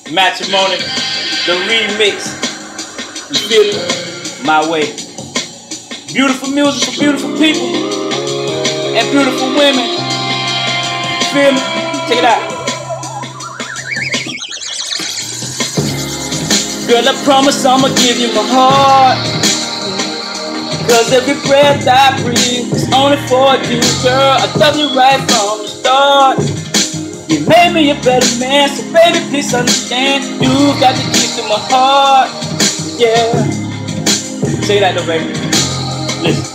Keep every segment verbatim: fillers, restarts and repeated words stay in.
Matrimony, the remix. You feel me? My way. Beautiful music for beautiful people and beautiful women. You feel me? Check it out. Girl, I promise I'ma give you my heart, cause every breath I breathe is only for you, girl. I love you right from the start. You made me a better man, so baby, please understand. You got the keys to my heart, yeah. Say that though, baby. Listen.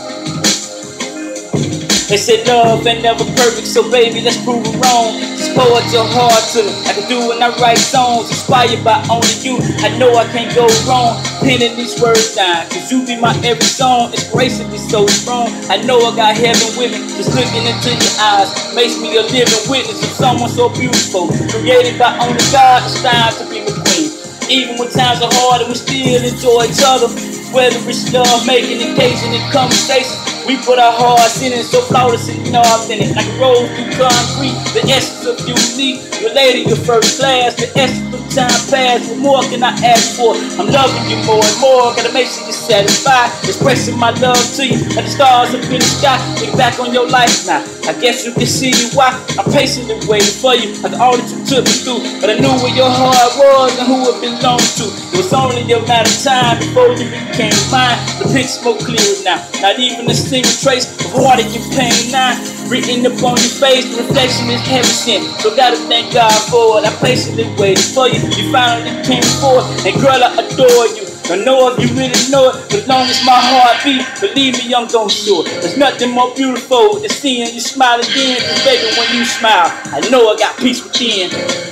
They say love ain't never perfect, so baby, let's prove it wrong. Just pour out your heart to me, like I do when I write songs. Inspired by only you, I know I can't go wrong. Penning these words down, cause you be my every song. Inspiration be so strong, I know I got heaven with me. Just looking into your eyes makes me a living witness of someone so beautiful, created by only God. It's time to be my queen. Even when times are hard and we still enjoy each other, whether it's love making, engaging in conversation, we put our hearts in it, so flawless and knobs in it, like a rose through concrete. The essence of unique, your lady, your first class. The essence of time past, what more can I ask for? I'm loving you more and more, gotta make sure you're satisfied. Expressing my love to you, like the stars up in the sky. Think back on your life now, I guess you can see why I'm patiently waiting for you, like all that you took me through. But I knew where your heart was and who it belonged to. It was only a matter of time before you became mine. The picture's more clear now, not even a single trace of heart in your pain now. Written up on your face, the reflection is heaven sent, so gotta thank God for it. I patiently waited for you, you finally came forth, and girl, I adore you. I know if you really know it, but as long as my heart beat, believe me, I'm gon' show it. There's nothing more beautiful than seeing you smile again, cause baby, when you smile, I know I got peace within.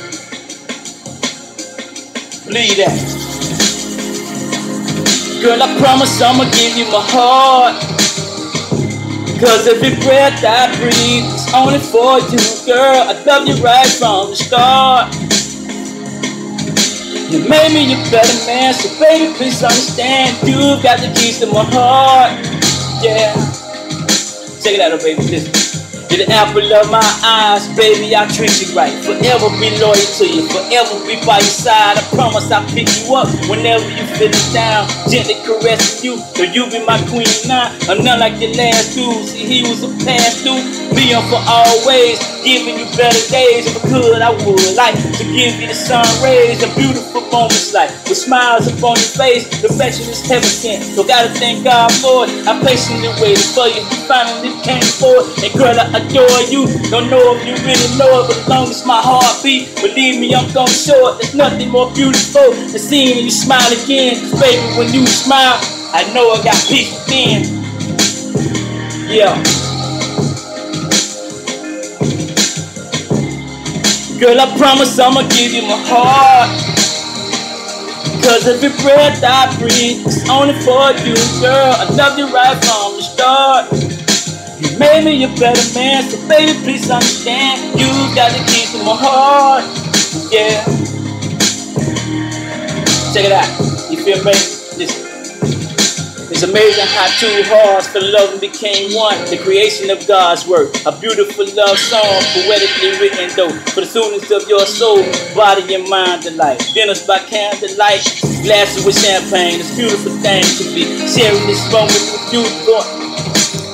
Believe that. Girl, I promise I'ma give you my heart, cause every breath I breathe is only for you, girl. I love you right from the start. You made me a better man, so baby, please understand. You got the keys to my heart, yeah. Check it out, oh baby, listen. You're the apple of my eyes, baby, I'll treat you right. Forever be loyal to you, forever be by your side. I promise I'll pick you up whenever you feeling down, gently caressing you, so you be my queen now. I'm not like your last dude, see he was a past dude. Be on for always, giving you better days. If I could, I would like to give you the sun rays and beautiful moments like with smiles upon your face. The reflection is heaven sent, so gotta thank God for it. I patiently waited for you, you finally came forward. And girl, I adore you. Don't know if you really know it, but as long as my heart beat, believe me, I'm gon' show it. There's nothing more beautiful than seeing you smile again. Cause baby, when you smile, I know I got peace within. Yeah. Girl, I promise I'ma give you my heart, cause every breath I breathe is only for you, girl. I love you right from the start. You made me a better man, so baby, please understand. You got the keys to my heart, yeah. Check it out, you feel me? Listen. It's amazing how two hearts fell in love and became one. The creation of God's work, a beautiful love song, poetically written though, for the students of your soul, body and mind delight. Dinners by candlelight, glasses with champagne. It's a beautiful thing to be sharing this moment with you.